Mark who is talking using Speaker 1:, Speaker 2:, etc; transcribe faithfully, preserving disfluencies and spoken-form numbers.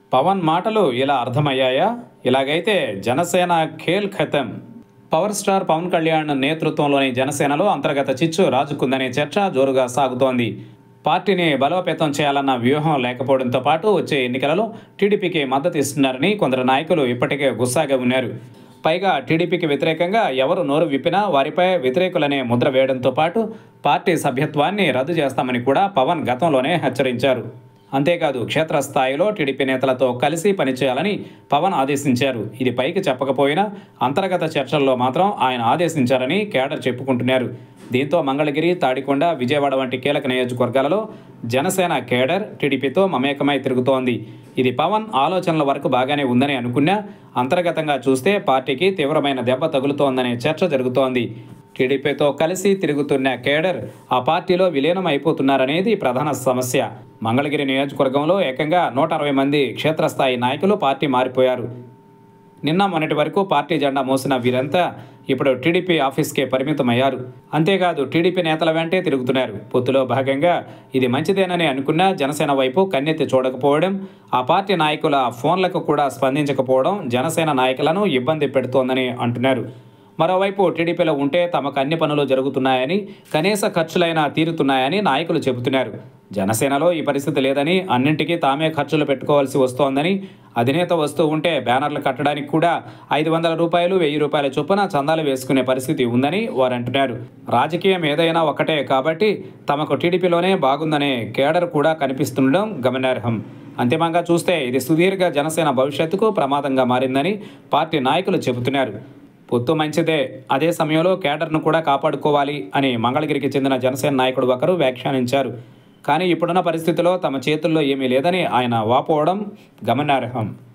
Speaker 1: పవన్ మాటలు ఇలా అర్థమయ్యాయా? ఇలాగైతే జనసేన ఖేల్ ఖతం. పవర్ స్టార్ పవన్ కళ్యాణ్ నేతృత్వంలోని జనసేనలో అంతర్గత చిచ్చు రాజుకుందనే చర్చ జోరుగా సాగుతోంది. పార్టీని బలోపేతం చేయాలన్న వ్యూహం లేకపోవడంతో పాటు వచ్చే ఎన్నికలలో టీడీపీకి మద్దతు ఇస్తున్నారని కొందరు నాయకులు ఇప్పటికే గుస్సాగా ఉన్నారు. పైగా టీడీపీకి వ్యతిరేకంగా ఎవరు నోరు విప్పినా వారిపై వ్యతిరేకులనే ముద్ర వేయడంతో పాటు పార్టీ సభ్యత్వాన్ని రద్దు చేస్తామని కూడా పవన్ గతంలోనే హెచ్చరించారు. అంతేకాదు క్షేత్రస్థాయిలో టీడీపీ నేతలతో కలిసి పనిచేయాలని పవన్ ఆదేశించారు. ఇది పైకి చెప్పకపోయినా అంతర్గత చర్చల్లో మాత్రం ఆయన ఆదేశించారని కేడర్ చెప్పుకుంటున్నారు. దీంతో మంగళగిరి, తాడికొండ, విజయవాడ వంటి కీలక నియోజకవర్గాలలో జనసేన కేడర్ టీడీపీతో మమేకమై తిరుగుతోంది. ఇది పవన్ ఆలోచనల వరకు బాగానే ఉందని అనుకున్నా అంతర్గతంగా చూస్తే పార్టీకి తీవ్రమైన దెబ్బ తగులుతోందనే చర్చ జరుగుతోంది. టీడీపీతో కలిసి తిరుగుతున్న కేడర్ ఆ పార్టీలో విలీనం అయిపోతున్నారనేది ప్రధాన సమస్య. మంగళగిరి నియోజకవర్గంలో ఏకంగా నూట అరవై మంది క్షేత్రస్థాయి నాయకులు పార్టీ మారిపోయారు. నిన్న మొన్నటి వరకు పార్టీ జెండా మోసిన వీరంతా ఇప్పుడు టీడీపీ ఆఫీస్కే పరిమితమయ్యారు. అంతేకాదు టీడీపీ నేతల వెంటే తిరుగుతున్నారు. పొత్తులో భాగంగా ఇది మంచిదేనని అనుకున్న జనసేన వైపు కన్నెత్తి చూడకపోవడం, ఆ పార్టీ నాయకుల ఫోన్లకు కూడా స్పందించకపోవడం జనసేన నాయకులను ఇబ్బంది పెడుతోందని అంటున్నారు. మరోవైపు టీడీపీలో ఉంటే తమకు అన్ని పనులు జరుగుతున్నాయని, కనీస ఖర్చులైనా తీరుతున్నాయని నాయకులు చెబుతున్నారు. జనసేనలో ఈ పరిస్థితి లేదని, అన్నింటికీ తామే ఖర్చులు పెట్టుకోవాల్సి వస్తోందని, అధినేత వస్తూ ఉంటే బ్యానర్లు కట్టడానికి కూడా ఐదు వందల రూపాయలు వెయ్యి రూపాయల చొప్పున చందాలు వేసుకునే పరిస్థితి ఉందని వారు అంటున్నారు. రాజకీయం ఏదైనా ఒకటే కాబట్టి తమకు టీడీపీలోనే బాగుందనే కేడర్ కూడా కనిపిస్తుండడం గమనార్హం. అంతిమంగా చూస్తే ఇది సుదీర్ఘ జనసేన భవిష్యత్తుకు ప్రమాదంగా మారిందని పార్టీ నాయకులు చెబుతున్నారు. పొత్తు మంచిదే, అదే సమయంలో కేడర్ను కూడా కాపాడుకోవాలి అని మంగళగిరికి చెందిన జనసేన నాయకుడు ఒకరు వ్యాఖ్యానించారు. కానీ ఇప్పుడున్న పరిస్థితిలో తమ చేతుల్లో ఏమీ లేదని ఆయన వాపోవడం గమనార్హం.